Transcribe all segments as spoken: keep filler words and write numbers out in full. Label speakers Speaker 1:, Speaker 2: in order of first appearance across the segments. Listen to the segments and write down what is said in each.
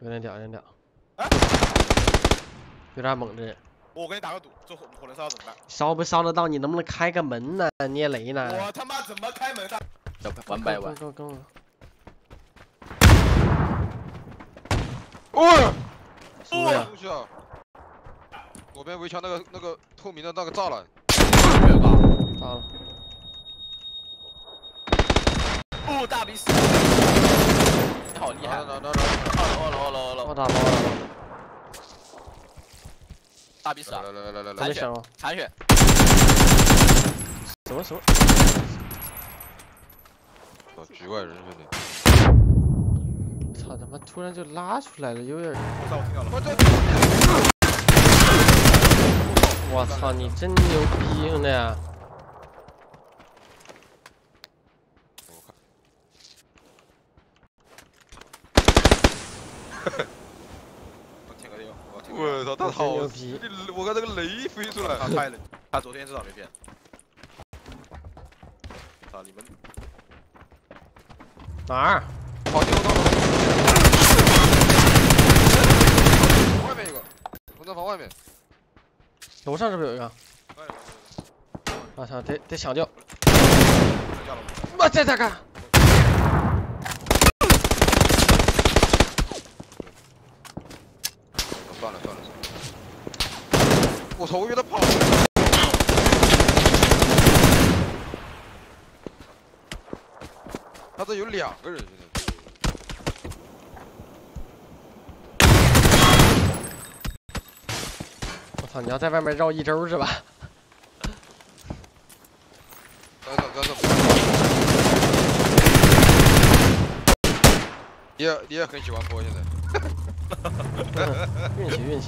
Speaker 1: 有点屌，有点屌。
Speaker 2: 哎，
Speaker 1: 有点猛的人。
Speaker 2: 我给你打个赌，这火火轮烧怎么办？
Speaker 1: 烧不烧得到？你能不能开个门呢？你也雷呢？
Speaker 2: 我他妈怎么开门的？
Speaker 3: 完百万。
Speaker 1: 够够够。
Speaker 4: 哦！
Speaker 1: 输了。
Speaker 4: 出去啊！左边围墙那个那个透明的那个栅栏。
Speaker 1: 到了。
Speaker 3: 哦，大逼死！你好厉害！
Speaker 4: 那那那那。
Speaker 3: 二楼二楼二楼二楼。
Speaker 1: 我打包了。
Speaker 3: 大逼死啊！
Speaker 4: 来来来来来来。
Speaker 3: 残血残血。
Speaker 1: 什么什么？
Speaker 4: 哦，局外人兄弟。
Speaker 1: 操他妈！突然就拉出来了，有点。
Speaker 2: 我操！我听到了。
Speaker 4: 我这。
Speaker 1: 我操！你真牛逼，兄弟！
Speaker 2: 我听个六，我听。
Speaker 4: 我操，他好
Speaker 1: 牛逼！
Speaker 4: 我看这个雷飞出来。
Speaker 2: 他太冷，他昨天至少没变。啊，你们
Speaker 1: 哪儿？
Speaker 4: 好，丢到了。外面一个，我在房外面。
Speaker 1: 楼上是不是有一个？我操！得得抢救。我这咋干？
Speaker 4: 算了算了算了。我操！我以为他跑了。他这有两个人现在。
Speaker 1: 我操！你要在外面绕一周是吧？
Speaker 4: 等等等等。你也你也很喜欢坡现在。
Speaker 1: 运气运气。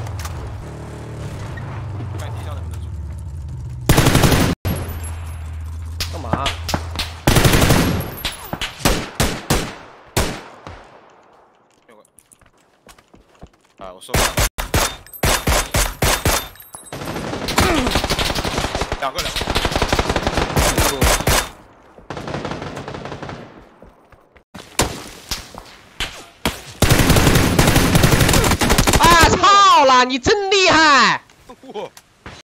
Speaker 2: 看地上能不能住？
Speaker 1: 干嘛？
Speaker 2: 啊，我收了。两个两个。
Speaker 1: 啊！操了！你真厉害！
Speaker 4: 我。